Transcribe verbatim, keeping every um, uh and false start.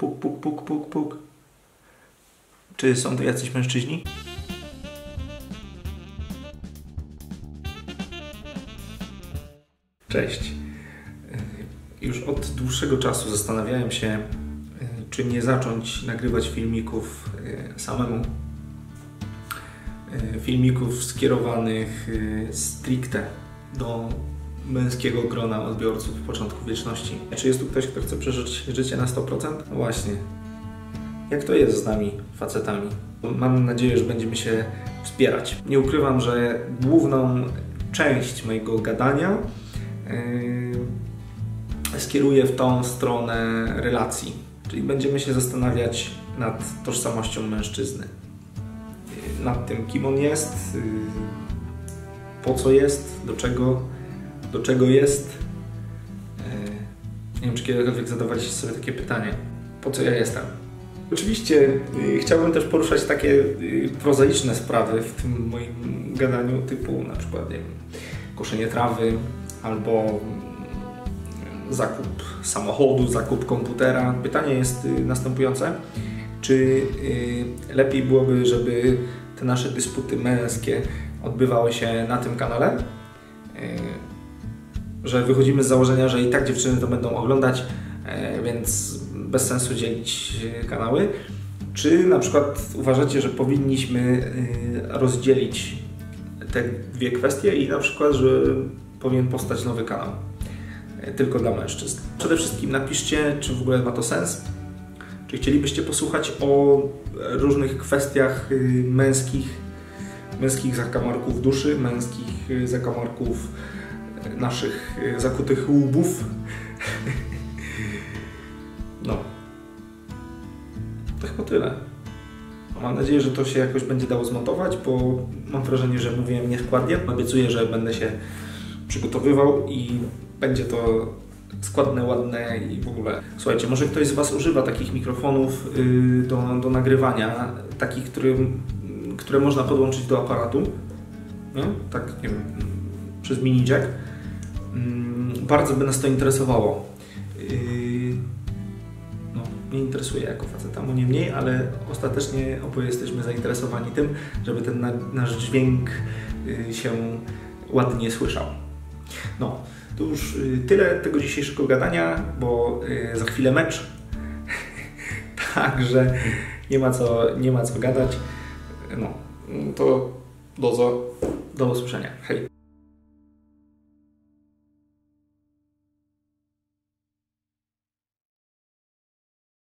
Puk, puk, puk, puk, puk. Czy są to jacyś mężczyźni? Cześć. Już od dłuższego czasu zastanawiałem się, czy nie zacząć nagrywać filmików samemu. Filmików skierowanych stricte do męskiego grona odbiorców początku wieczności. Czy jest tu ktoś, kto chce przeżyć życie na sto procent? No właśnie. Jak to jest z nami, facetami? Mam nadzieję, że będziemy się wspierać. Nie ukrywam, że główną część mojego gadania yy, skieruję w tą stronę relacji. Czyli będziemy się zastanawiać nad tożsamością mężczyzny. Yy, nad tym, kim on jest, yy, po co jest, do czego, do czego jest. Yy, nie wiem, czy kiedykolwiek zadawaliście sobie takie pytanie. Po co ja jestem? Oczywiście yy, chciałbym też poruszać takie yy, prozaiczne sprawy w tym moim gadaniu, typu na przykład nie wiem, koszenie trawy albo yy, zakup samochodu, zakup komputera. Pytanie jest yy, następujące. Czy yy, lepiej byłoby, żeby te nasze dysputy męskie odbywały się na tym kanale? Yy, że wychodzimy z założenia, że i tak dziewczyny to będą oglądać, yy, więc bez sensu dzielić kanały. Czy na przykład uważacie, że powinniśmy rozdzielić te dwie kwestie i na przykład, że powinien powstać nowy kanał tylko dla mężczyzn? Przede wszystkim napiszcie, czy w ogóle ma to sens. Czy chcielibyście posłuchać o różnych kwestiach męskich, męskich zakamarków duszy, męskich zakamarków naszych zakutych łbów? No. To chyba tyle. Mam nadzieję, że to się jakoś będzie dało zmontować, bo mam wrażenie, że mówiłem nieskładnie. Obiecuję, że będę się przygotowywał i będzie to składne, ładne i w ogóle. Słuchajcie, może ktoś z Was używa takich mikrofonów yy, do, do nagrywania, takich, którym, które można podłączyć do aparatu. Nie? Tak, nie wiem, przez mini jack. Yy, bardzo by nas to interesowało. Yy, Nie interesuje jako faceta, mu nie mniej, ale ostatecznie oboje jesteśmy zainteresowani tym, żeby ten na, nasz dźwięk y, się ładnie słyszał. No, to już y, tyle tego dzisiejszego gadania, bo y, za chwilę mecz. Także nie ma co, nie ma co gadać. No, to do, do usłyszenia. Hej.